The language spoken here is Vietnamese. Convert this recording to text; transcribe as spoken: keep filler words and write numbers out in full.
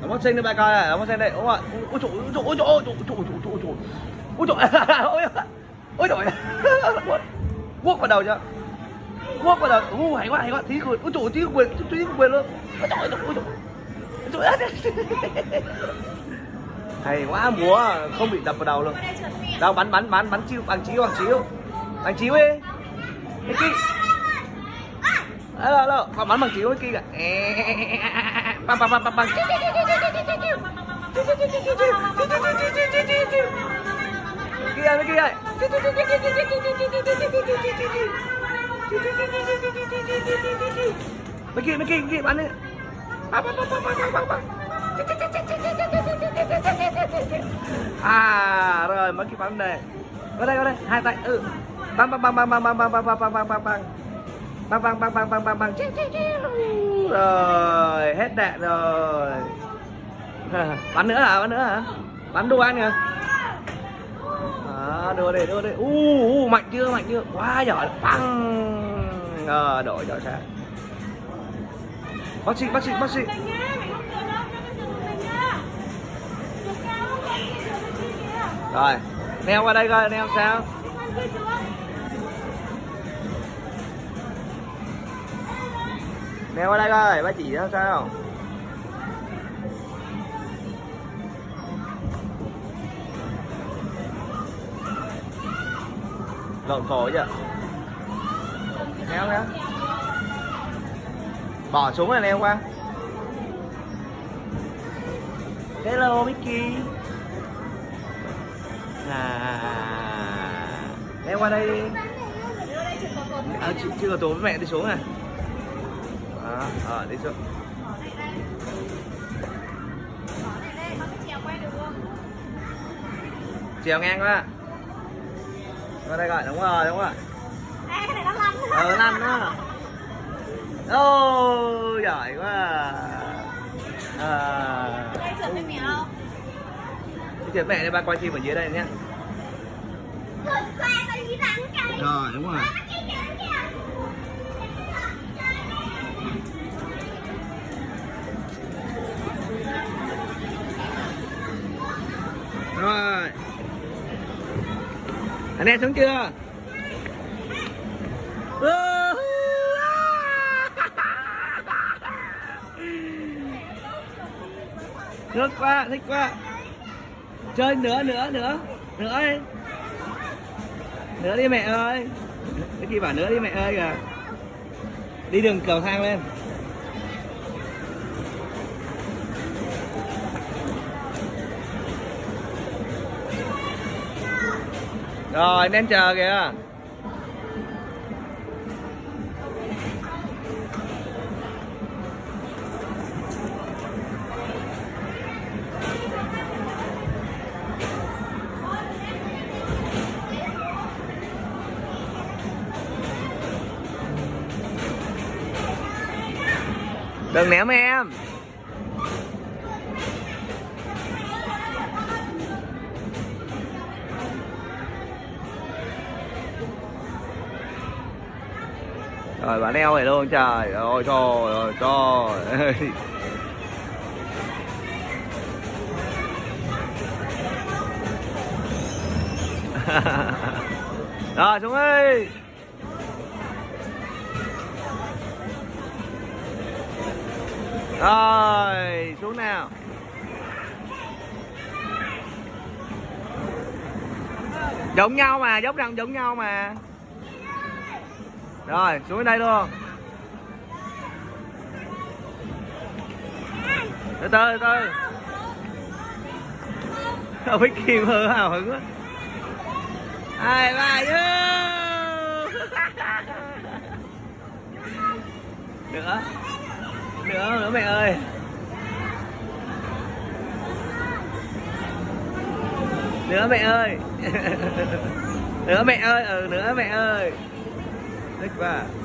Ông bác sinh đây ba coi này, ông bác sinh đây, đúng rồi. Ôi trời, ôi trời, ôi trời, ôi trời, ôi trời, ôi trời, ôi trời, ôi trời, quất vào đầu chưa? Quất vào đầu, u hay quá, hay quá, tí quyền, ôi trời, tí quyền, tí quyền luôn. Ôi trời, ôi trời, ôi trời, hay quá, múa không bị đập vào đầu luôn. Đâu bắn bắn bắn bắn chiêu, bằng chiêu, bằng chiêu, bằng chiêu đi. Cái kia. Alo alo, bắn bắn bằng chiêu cái kia kìa. Bắn bắn bắn bắn bắn. Kia cái kia. Mấy kia mấy kia mấy kia bắn đi. Bắn bắn bắn bắn bắn bắn. À rồi mấy cái bắn này. Vào đây vào đây, hai tay. Ừ. Bắn bắn bắn bắn bắn bắn bắn bắn bắn bắn bắn bắn bắn. Băng băng băng băng băng băng băng rồi hết đạn rồi. Bắn nữa hả? Bắn nữa hả? Bắn đua anh kìa. À, đua đi đua đi. U uh, uh, mạnh chưa mạnh chưa? Quá giỏi. Băng. Ờ đổi đổi sang. Bác sĩ bác sĩ bác sĩ. Rồi neo qua đây coi neo sao. Neo qua đây coi, bác chỉ sao sao? Lộn khổ chưa? Neo nè. Bỏ xuống rồi neo qua. Hello Mickey. À, neo qua đây. À, chưa, chưa có tố với mẹ đi xuống này. À, à, đi xuống. Chèo ngang quá. Qua đây gọi, đúng rồi, đúng rồi. À, cái này nó lăn. Ờ, lăn đó. Ô, giỏi quá. À. Đây trượt với mẹ không? Trượt mẹ đây, ba quay phim ở dưới đây nhé. Rồi, đúng rồi. Rồi. Anh em xuống chưa? Thích quá, thích quá. Chơi nữa, nữa, nữa. Nữa đi. Nữa đi mẹ ơi. Cái gì bảo nữa đi mẹ ơi kìa. Đi đường cầu thang lên. Rồi nên chờ kìa. Đừng ném em. Rồi bán eo này luôn trời ơi, trời ơi, trời ơi. Rồi xuống đi. Rồi xuống nào. Giống nhau mà, dốc răng giống nhau mà. Rồi xuống đây luôn. Từ từ từ. Không biết kìm hư hào hứng quá. Hai ba vô. Nữa. Nữa nữa mẹ ơi. Nữa mẹ ơi. Nữa mẹ ơi, ừ nữa mẹ ơi. Thích quá.